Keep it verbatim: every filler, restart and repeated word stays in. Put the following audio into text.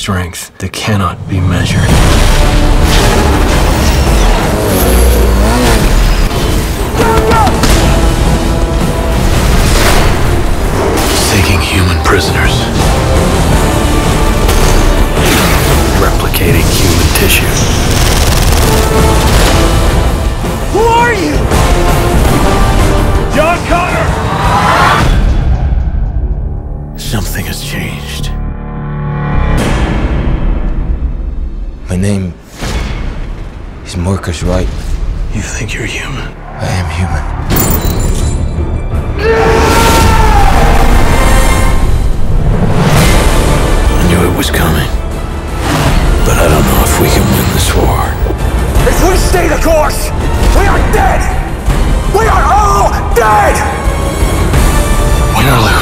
strength that cannot be measured. Taking human prisoners. Replicating human tissue. Who are you? John Connor! Something has changed. My name is Marcus Wright. You think you're human? I am human. I knew it was coming. But I don't know if we can win this war. If we stay the course, we are dead! We are all dead! Win or lose.